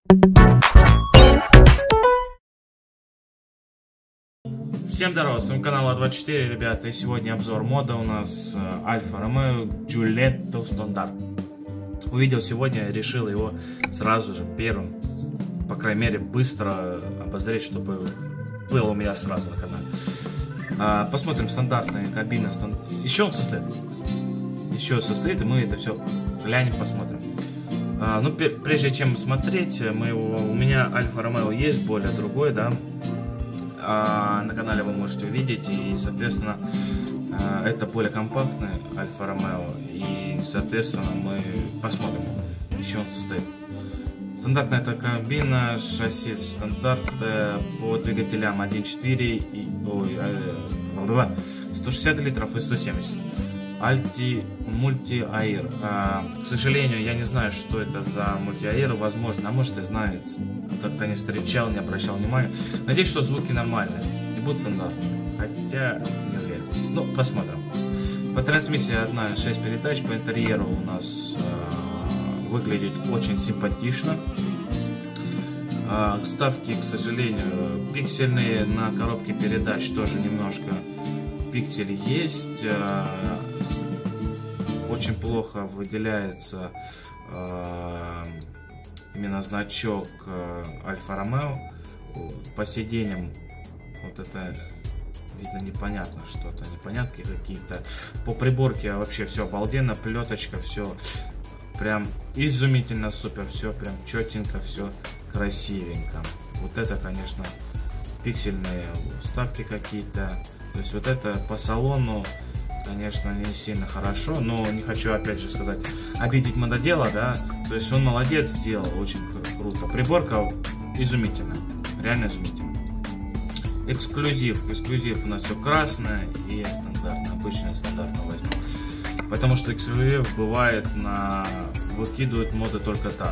Всем здорово, с вами канал А24, ребята, и сегодня обзор мода у нас Альфа Ромео Giuletto Стандарт. Увидел сегодня, решил его сразу же первым, по крайней мере, быстро обозреть, чтобы было у меня сразу на канале. Посмотрим стандартная кабина. Еще он состоит. Еще состоит, и мы это все глянем, посмотрим. Ну, прежде чем смотреть, у меня Альфа Ромео есть, более другой, да. На канале вы можете увидеть, и, соответственно, это более компактный Альфа Ромео, и, соответственно, мы посмотрим, еще он состоит. Стандартная эта кабина, шасси стандарт по двигателям 1.4 и 160 литров и 170. Мульти-аир. К сожалению, я не знаю, что это за мульти-аир. Возможно, а может и знает. Как-то не встречал, не обращал внимания. Надеюсь, что звуки нормальные и будут стандартные. Хотя не уверен. Ну, посмотрим. По трансмиссии 1.6 передач. По интерьеру у нас выглядит очень симпатично. Вставки, к сожалению, пиксельные. На коробке передач тоже немножко пиксель есть. Очень плохо выделяется именно значок Альфа Ромео. По сиденьям вот это видно непонятно, что-то непонятки какие-то. По приборке вообще все обалденно, плеточка, все прям изумительно супер, все прям четенько, все красивенько. Вот это, конечно, пиксельные вставки какие-то. То есть вот это по салону, конечно, не сильно хорошо, но не хочу, опять же сказать, обидеть мододела, да. То есть он молодец, сделал очень круто. Приборка изумительная, реально изумительная. Эксклюзив у нас все красное и стандартно, обычно стандартно возьму. Потому что эксклюзив бывает выкидывают моды только так.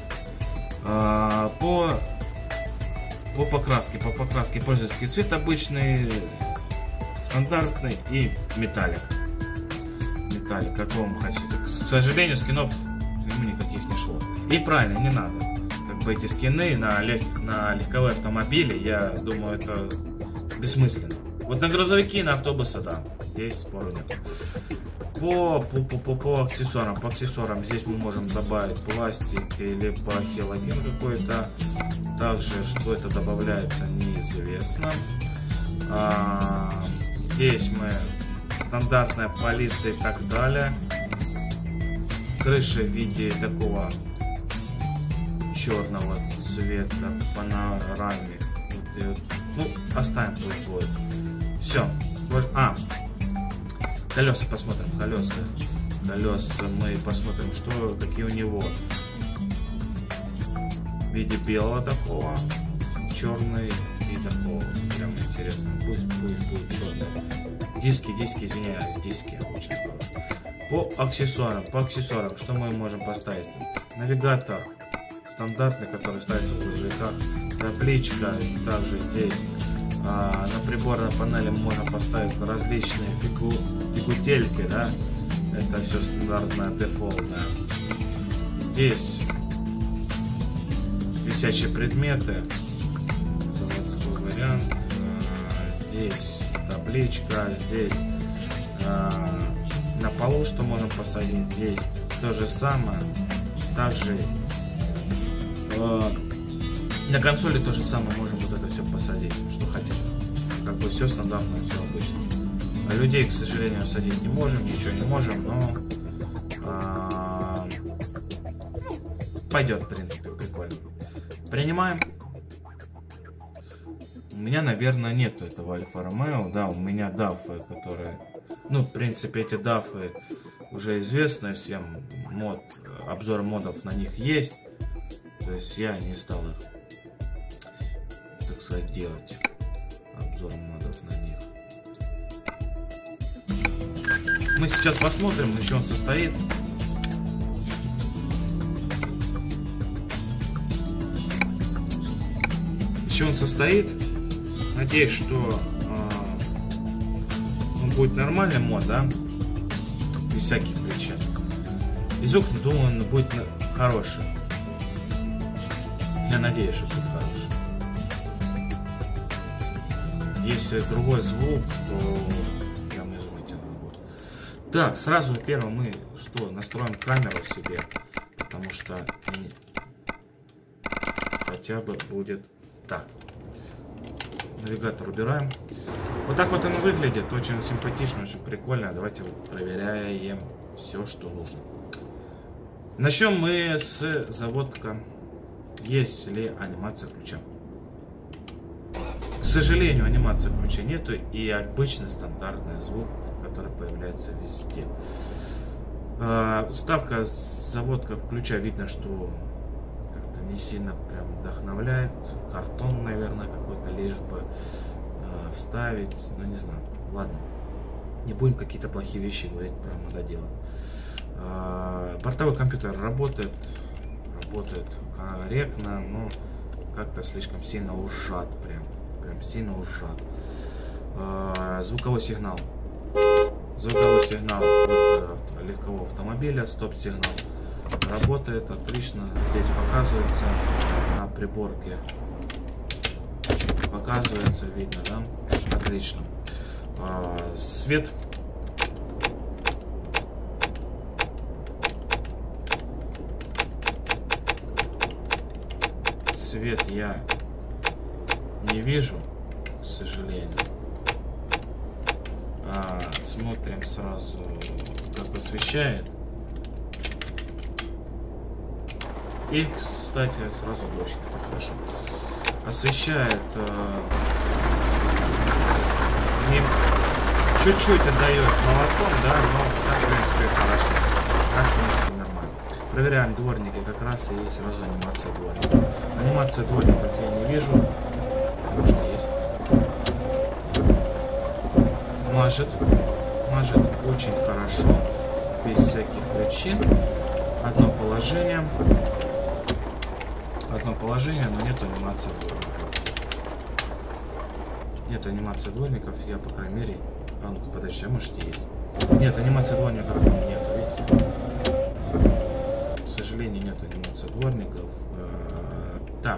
По покраске пользовательский цвет обычный, стандартный и металлик, какого вы хотите. К сожалению, скинов ему никаких не шло. И правильно, не надо. Как бы эти скины на легковые автомобили, я думаю, это бессмысленно. Вот на грузовики, на автобусы, да, здесь спору нет. По аксессуарам здесь мы можем добавить пластик или хелоген какой-то. Также, что это добавляется, неизвестно. Здесь мы стандартная полиция и так далее. Крыша в виде такого черного цвета, панораме. Ну, оставим тут будет. Все. Колеса посмотрим. Колеса мы посмотрим, какие у него. В виде белого такого, черный и такого. Прям интересно. Пусть будет черный. Диски, извиняюсь, диски очень хорошие. По аксессуарам, что мы можем поставить? Навигатор стандартный, который ставится в грузовиках. Табличка, также здесь. На приборной панели можно поставить различные фигутельки, да. Это все стандартное, дефолтное. Здесь висячие предметы, заводской вариант. Здесь табличка, здесь на полу что можем посадить, здесь то же самое. Также на консоли то же самое можем вот это все посадить, что хотим. Как бы все стандартно, все обычно. А людей, к сожалению, садить не можем, ничего не можем, но пойдет, в принципе, прикольно. Принимаем. У меня, наверное, нету этого Альфа Ромео. Да, у меня дафы, которые... Ну, в принципе, эти дафы уже известны всем. Обзор модов на них есть. То есть я не стал их, так сказать, делать. Обзор модов на них. Мы сейчас посмотрим, из чего он состоит. Из чего он состоит. Надеюсь, что он будет нормальный мод, да, без всяких причин. И звук, думаю, он будет хороший. Я надеюсь, что тут хороший. Если другой звук, то я не извините, надо будет. Так, сразу первым мы что? Настроим камеру себе, потому что хотя бы будет так. Навигатор убираем. Вот так вот оно выглядит. Очень симпатично, очень прикольно. Давайте вот проверяем все, что нужно. Начнем мы с заводка. Есть ли анимация ключа? К сожалению, анимации ключа нету. И обычный стандартный звук, который появляется везде. Ставка заводка ключа. Видно, что как-то не сильно прям вдохновляет. Картон, наверное, какой-то, лишь бы вставить. Ну, не знаю. Ладно. Не будем какие-то плохие вещи говорить про мододело. Бортовой компьютер работает корректно, но как-то слишком сильно ужат, прям сильно ужат. Звуковой сигнал от легкового автомобиля, стоп-сигнал работает отлично. Здесь показывается на приборке, показывается, видно, да? Отлично. Свет. Свет я не вижу, к сожалению. Смотрим сразу, как освещает. И, кстати, сразу дождь. Это хорошо. Освещает. Чуть-чуть отдает молоком, да, но так, в принципе, хорошо. Так, в принципе, нормально. Проверяем дворники, как раз и есть сразу анимация дворников. Анимация дворников я не вижу. Может, есть. Мажет очень хорошо, без всяких причин. Одно положение, но нет анимации дворников. Нет анимации дворников, я, по крайней мере... А ну-ка, подожди, а может есть? Нет, анимации дворников нет, видите? К сожалению, нет анимации дворников. Так.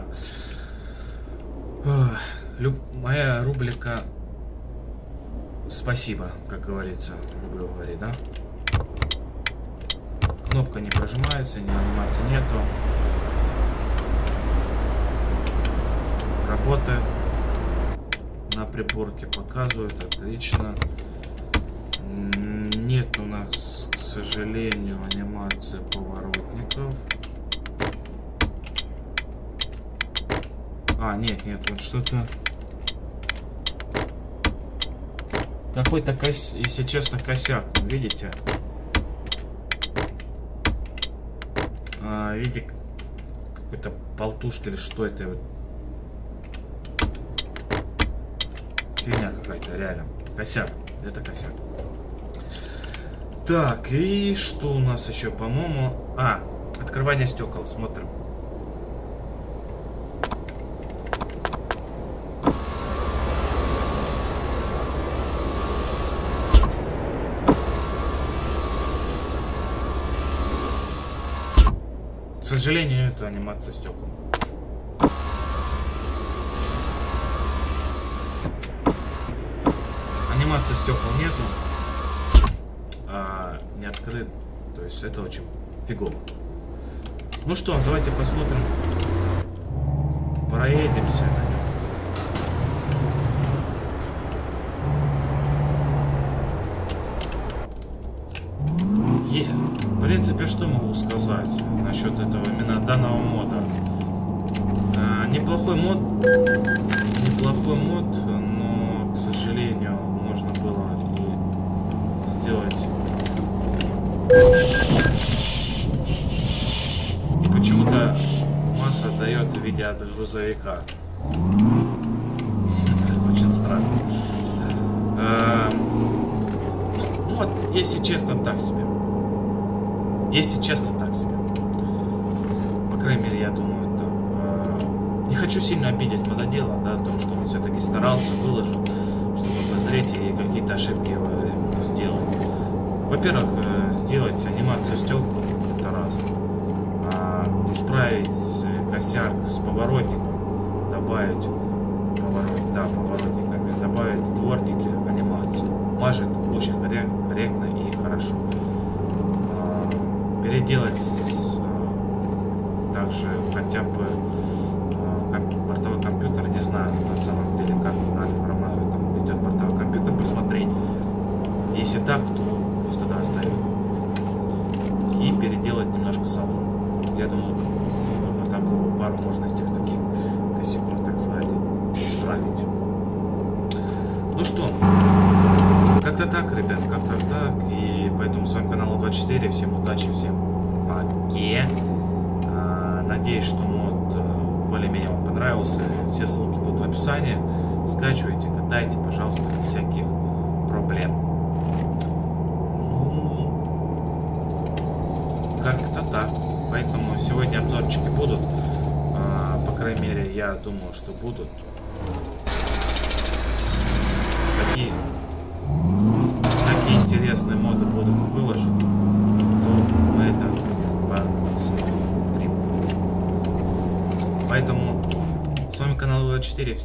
Моя рубрика «Спасибо», как говорится, люблю говорить, да? Кнопка не прожимается, ни анимации нету. Работает. На приборке показывает, отлично. Нет у нас, к сожалению, анимации поворотников. Нет, вот что-то... Какой-то, если честно, косяк, видите? Видите, какой-то болтушка или что это? Фигня какая-то, реально. Косяк, это косяк. Так, и что у нас еще, по-моему... Открывание стекол, смотрим. К сожалению, это анимация стекол. Анимации стекол нету. Не открыт. То есть это очень фигово. Ну что, давайте посмотрим. Проедемся на нем. В принципе, что могу сказать насчет этого именно данного мода? Неплохой мод, но, к сожалению, можно было и сделать. И почему-то масса дает в виде от грузовика. Очень странно. Ну вот, если честно, так себе. Если честно, так себе. По крайней мере, я думаю, так. Не хочу сильно обидеть мододела, да, о том, что он все-таки старался, выложил, чтобы позреть и какие-то ошибки сделать. Во-первых, сделать анимацию стекол, это раз. исправить косяк с поворотником, добавить поворотниками, добавить дворники, анимацию. Мажет очень корректно и хорошо. Переделать также хотя бы бортовой компьютер, не знаю на самом деле, как на Альфа Ромео там идет бортовой компьютер, посмотреть. Если так, то пусть тогда оставят. И переделать немножко салон. Я думаю, по такому пару можно этих таких косяков, так сказать, исправить. Ну что, как-то так, ребят, как-то так. И поэтому с вами канал 24. Всем удачи, всем пока. Надеюсь, что мод более-менее вам понравился. Все ссылки будут в описании. Скачивайте, катайте, пожалуйста, без всяких проблем. Как-то так. Поэтому сегодня обзорчики будут. По крайней мере, я думаю, что будут. Такие интересные моды будут выложены, то мы это посмотрим. Поэтому с вами канал 24.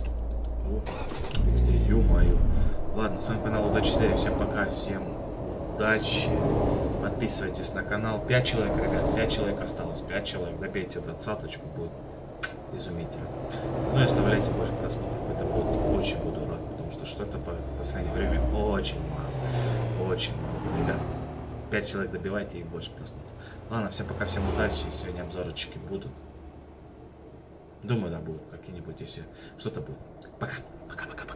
Ё-моё. Ладно, с вами канал 24. Всем пока, всем удачи. Подписывайтесь на канал. 5 человек, ребят, 5 человек осталось. 5 человек. Добейте 20-очку, будет изумительно. Ну и оставляйте больше просмотров. Это будет, очень буду рад, потому что что-то по последнее время очень мало. Очень мало. Ребят, 5 человек добивайте и больше просмотров. Ладно, всем пока, всем удачи. Сегодня обзорчики будут. Думаю, да, будут какие-нибудь, если что-то будет. Пока. Пока-пока.